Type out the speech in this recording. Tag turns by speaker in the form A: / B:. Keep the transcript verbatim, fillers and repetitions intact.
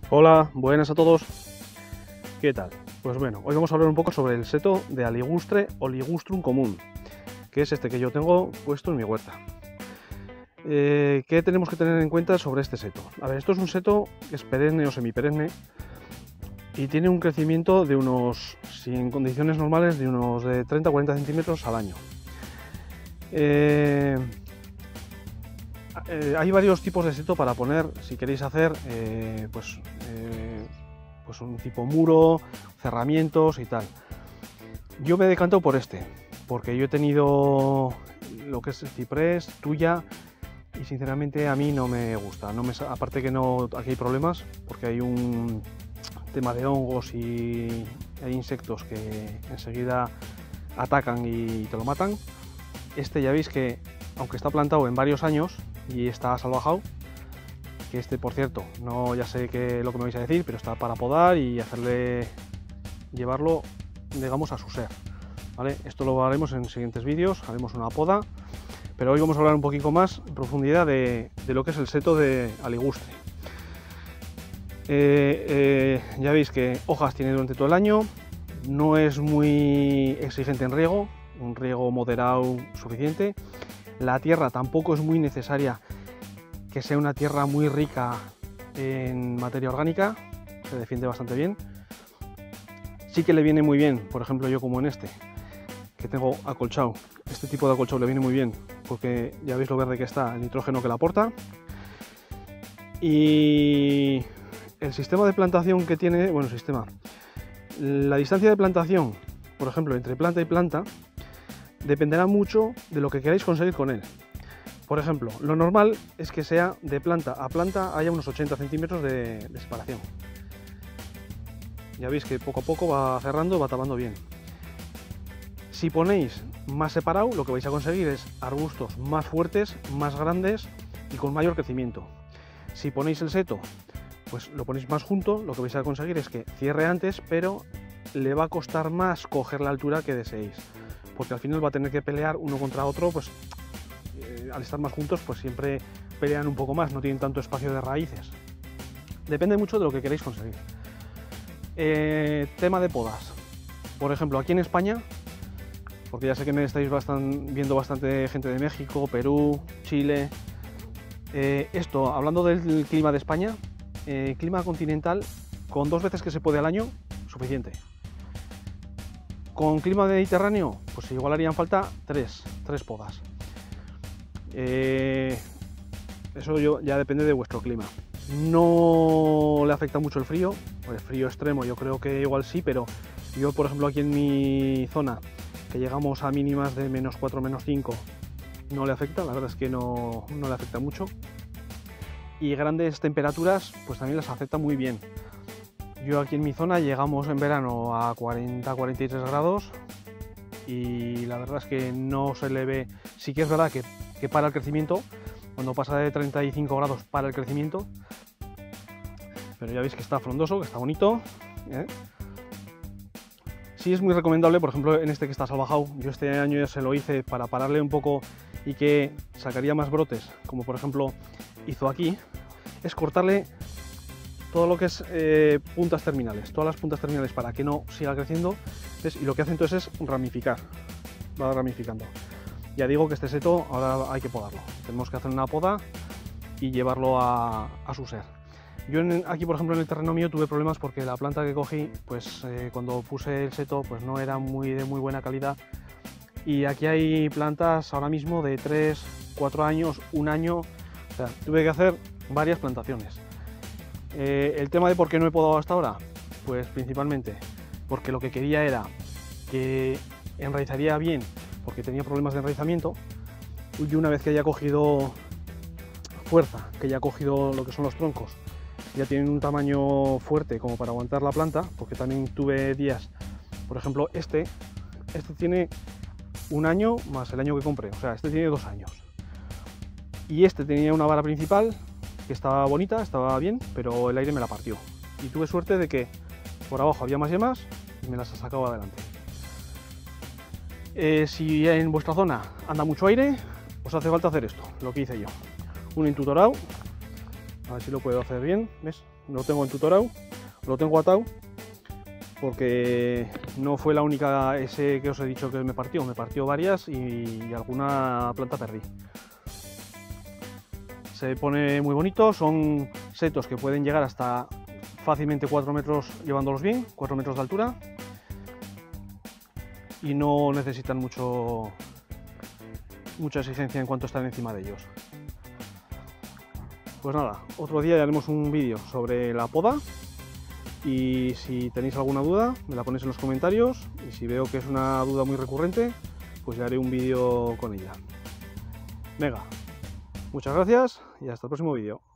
A: Hola, buenas a todos. ¿Qué tal? Pues bueno, hoy vamos a hablar un poco sobre el seto de Aligustre o Ligustrum común, que es este que yo tengo puesto en mi huerta. Eh, ¿Qué tenemos que tener en cuenta sobre este seto? A ver, esto es un seto que es perenne o semiperenne y tiene un crecimiento de unos, si en condiciones normales, de unos de treinta a cuarenta centímetros al año. Eh, eh, hay varios tipos de seto para poner, si queréis hacer, eh, pues... Eh, pues un tipo muro, cerramientos y tal. Yo me he decantado por este, porque yo he tenido lo que es el ciprés, tuya, y sinceramente a mí no me gusta. No me, aparte que no, aquí hay problemas, porque hay un tema de hongos y hay insectos que enseguida atacan y te lo matan. Este ya veis que, aunque está plantado en varios años y está salvajado, que este, por cierto, no ya sé qué lo que me vais a decir, pero está para podar y hacerle, llevarlo, digamos, a su ser, ¿vale? Esto lo haremos en siguientes vídeos, haremos una poda, pero hoy vamos a hablar un poquito más en profundidad de, de lo que es el seto de Aligustre. Eh, eh, ya veis que hojas tiene durante todo el año, no es muy exigente en riego, un riego moderado suficiente, la tierra tampoco es muy necesaria que sea una tierra muy rica en materia orgánica, se defiende bastante bien. Sí que le viene muy bien, por ejemplo yo como en este, que tengo acolchado, este tipo de acolchado le viene muy bien, porque ya veis lo verde que está, el nitrógeno que le aporta. Y el sistema de plantación que tiene, bueno, sistema, la distancia de plantación, por ejemplo, entre planta y planta, dependerá mucho de lo que queráis conseguir con él. Por ejemplo, lo normal es que sea de planta a planta haya unos ochenta centímetros de, de separación. Ya veis que poco a poco va cerrando, va tapando bien. Si ponéis más separado, lo que vais a conseguir es arbustos más fuertes, más grandes y con mayor crecimiento. Si ponéis el seto, pues lo ponéis más junto, lo que vais a conseguir es que cierre antes, pero le va a costar más coger la altura que deseéis, porque al final va a tener que pelear uno contra otro, pues al estar más juntos pues siempre pelean un poco más, no tienen tanto espacio de raíces. Depende mucho de lo que queréis conseguir. Eh, tema de podas. Por ejemplo, aquí en España, porque ya sé que me estáis bastan, viendo bastante gente de México, Perú, Chile. Eh, esto, hablando del clima de España, eh, clima continental, con dos veces que se puede al año, suficiente. Con clima mediterráneo, pues igual harían falta tres, tres podas. Eh, eso yo, ya depende de vuestro clima. No le afecta mucho el frío, el frío extremo yo creo que igual sí, pero yo por ejemplo aquí en mi zona, que llegamos a mínimas de menos cuatro, menos cinco, no le afecta, la verdad es que no, no le afecta mucho. Y grandes temperaturas pues también las afecta muy bien. Yo aquí en mi zona llegamos en verano a cuarenta, cuarenta y tres grados y la verdad es que no se le ve, sí que es verdad que que para el crecimiento, cuando pasa de treinta y cinco grados para el crecimiento, pero ya veis que está frondoso, que está bonito, ¿eh? Sí es muy recomendable, por ejemplo en este que está salvajado, yo este año ya se lo hice para pararle un poco y que sacaría más brotes, como por ejemplo hizo aquí, es cortarle todo lo que es eh, puntas terminales, todas las puntas terminales para que no siga creciendo, ¿ves? Y lo que hace entonces es ramificar, va ramificando. Ya digo que este seto ahora hay que podarlo, tenemos que hacer una poda y llevarlo a, a su ser. Yo en, aquí por ejemplo en el terreno mío tuve problemas porque la planta que cogí, pues eh, cuando puse el seto pues no era muy de muy buena calidad, y aquí hay plantas ahora mismo de tres, cuatro años, un año, o sea, tuve que hacer varias plantaciones. Eh, el tema de por qué no he podado hasta ahora, pues principalmente porque lo que quería era que enraizaría bien, porque tenía problemas de enraizamiento, y una vez que haya cogido fuerza, que haya cogido lo que son los troncos, ya tienen un tamaño fuerte como para aguantar la planta, porque también tuve días, por ejemplo este, este tiene un año más el año que compré, o sea, este tiene dos años. Y este tenía una vara principal que estaba bonita, estaba bien, pero el aire me la partió. Y tuve suerte de que por abajo había más yemas y me las ha sacado adelante. Eh, si en vuestra zona anda mucho aire, os hace falta hacer esto, lo que hice yo. Un entutorado A ver si lo puedo hacer bien. ¿Ves? Lo tengo en tutorado, lo tengo atado, porque no fue la única ese que os he dicho que me partió, me partió varias y, y alguna planta perdí. Se pone muy bonito, son setos que pueden llegar hasta fácilmente cuatro metros llevándolos bien, cuatro metros de altura, y no necesitan mucho, mucha exigencia en cuanto a estar encima de ellos. Pues nada, otro día ya haremos un vídeo sobre la poda, y si tenéis alguna duda me la ponéis en los comentarios, y si veo que es una duda muy recurrente pues ya haré un vídeo con ella. Venga, muchas gracias y hasta el próximo vídeo.